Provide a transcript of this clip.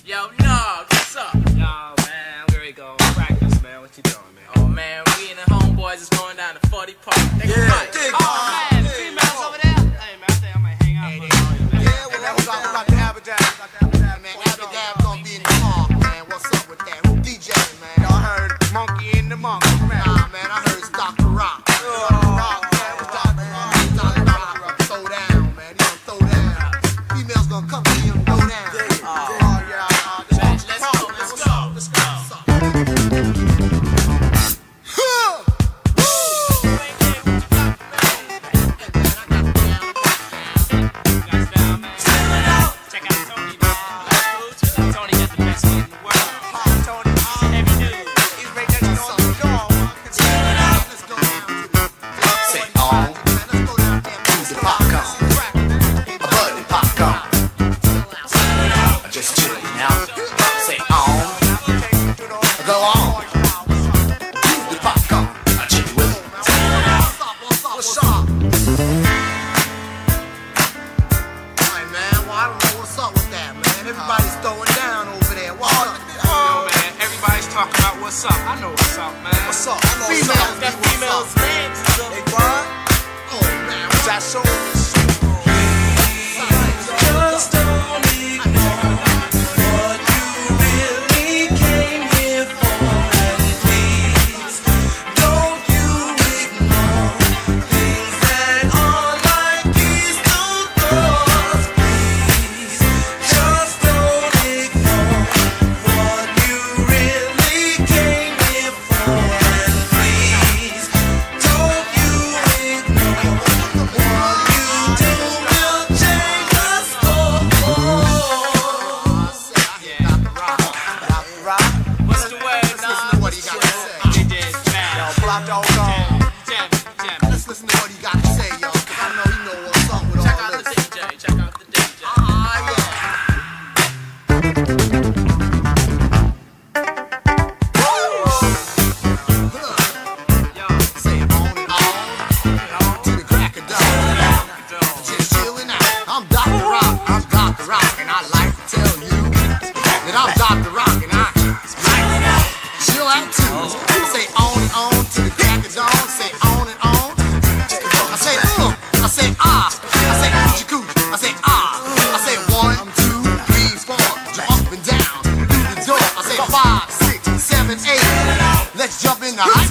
Yo, no, what's up? Yo, man, I'm ready to go practice, man. What you doing, man? Oh, man, we and the homeboys is going down to 40 Park. Oh, man, the females over there? Hey, man, I think I might hang out for a minute, man. Yeah, well, that was all about the Abadab. Man, Abadab gonna be in the park, man. What's up with that? Who DJ, man? Y'all heard Monkey in the Monkey, man. Nah, man, I heard it's Dr. Rock. Dr. Rock, man. What's Dr. Rock? Dr. Rock, throw down, man. He gonna throw down. Females gonna come to him and throw down. Let's go. Everybody's throwing down over there. What's up? Yo, man, everybody's talking about what's up. I know what's up, man. What's up? I know what's up. That female's names is up. Hey, Brian? Oh, man. What's that show? Just don't ignore what you really came here for, and please don't you ignore things that are like these two doors. Please just don't ignore what you really came here for, and please don't you ignore what you do will change the score. What's the word, nah? What he got to say? It is jam. Block dog. Jam. Let's listen to what he got to say, yo. 'Cause I know he know what's up with Check all out the this. DJ. Check out the DJ. Say it on and on to the crack of dawn. Just chilling out. I'm Dr. Rock. I'm Dr. Rock, and I like to tell you that I'm Dr. Rock, and I like to chill out too. Say on and on to the crack of dawn. Say on and on. I say I say ah. I say coochie coochie. I say ah. I say 1, 2, 3, 4. Jump up and down through the door. I say 5, 6, 7, 8. Let's jump in the high